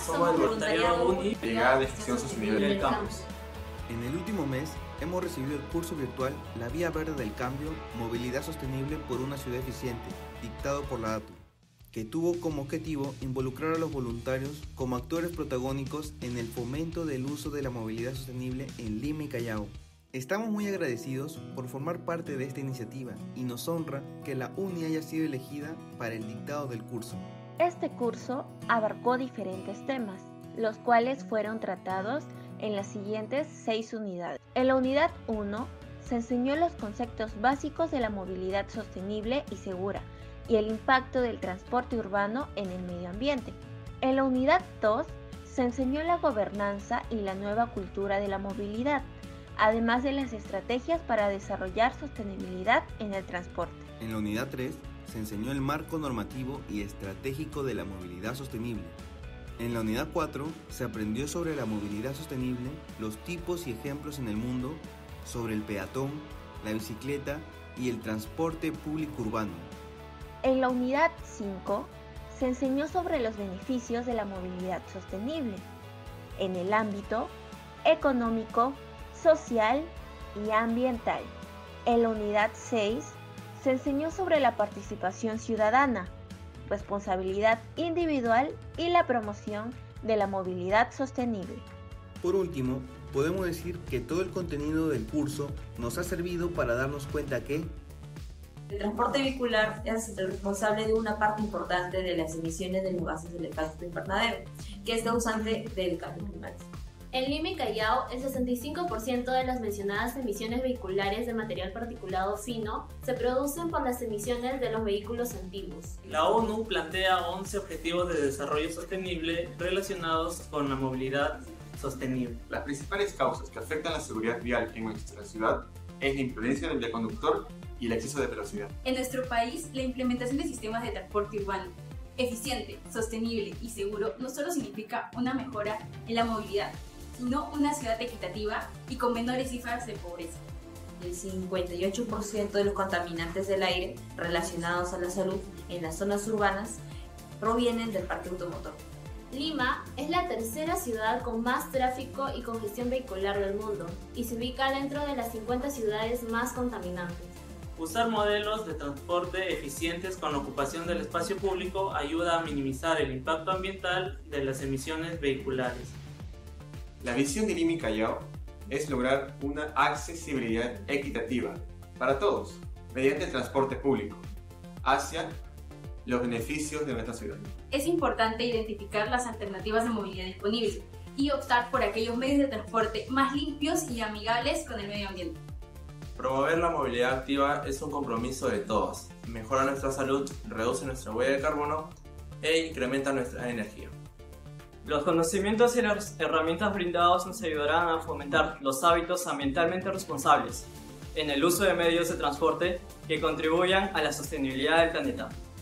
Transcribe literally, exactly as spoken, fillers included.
somos el voluntariado UNI, Brigada de Gestión Sostenible del campus. En el último mes hemos recibido el curso virtual La Vía Verde del Cambio, Movilidad Sostenible por una Ciudad Eficiente, dictado por la A T U, que tuvo como objetivo involucrar a los voluntarios como actores protagónicos en el fomento del uso de la movilidad sostenible en Lima y Callao. Estamos muy agradecidos por formar parte de esta iniciativa y nos honra que la UNI haya sido elegida para el dictado del curso. Este curso abarcó diferentes temas, los cuales fueron tratados en las siguientes seis unidades. En la unidad uno se enseñó los conceptos básicos de la movilidad sostenible y segura y el impacto del transporte urbano en el medio ambiente. En la unidad dos se enseñó la gobernanza y la nueva cultura de la movilidad, además de las estrategias para desarrollar sostenibilidad en el transporte. En la unidad tres se enseñó el marco normativo y estratégico de la movilidad sostenible. En la unidad cuatro se aprendió sobre la movilidad sostenible, los tipos y ejemplos en el mundo, sobre el peatón, la bicicleta y el transporte público urbano. En la unidad cinco se enseñó sobre los beneficios de la movilidad sostenible en el ámbito económico, social y ambiental. En la unidad seis se enseñó sobre la participación ciudadana, responsabilidad individual y la promoción de la movilidad sostenible. Por último, podemos decir que todo el contenido del curso nos ha servido para darnos cuenta que el transporte vehicular es el responsable de una parte importante de las emisiones de los gases del efecto invernadero, que es causante del cambio climático. En Lima y Callao, el sesenta y cinco por ciento de las mencionadas emisiones vehiculares de material particulado fino se producen por las emisiones de los vehículos antiguos. La ONU plantea once objetivos de desarrollo sostenible relacionados con la movilidad sostenible. Las principales causas que afectan la seguridad vial en nuestra ciudad es la imprudencia del conductor y el exceso de velocidad. En nuestro país, la implementación de sistemas de transporte urbano eficiente, sostenible y seguro no solo significa una mejora en la movilidad, sino una ciudad equitativa y con menores cifras de pobreza. El cincuenta y ocho por ciento de los contaminantes del aire relacionados a la salud en las zonas urbanas provienen del parque automotor. Lima es la tercera ciudad con más tráfico y congestión vehicular del mundo y se ubica dentro de las cincuenta ciudades más contaminantes. Usar modelos de transporte eficientes con la ocupación del espacio público ayuda a minimizar el impacto ambiental de las emisiones vehiculares. La visión de Lima y Callao es lograr una accesibilidad equitativa para todos mediante el transporte público hacia los beneficios de nuestra ciudad. Es importante identificar las alternativas de movilidad disponibles y optar por aquellos medios de transporte más limpios y amigables con el medio ambiente. Promover la movilidad activa es un compromiso de todos. Mejora nuestra salud, reduce nuestra huella de carbono e incrementa nuestra energía. Los conocimientos y las herramientas brindados nos ayudarán a fomentar los hábitos ambientalmente responsables en el uso de medios de transporte que contribuyan a la sostenibilidad del planeta.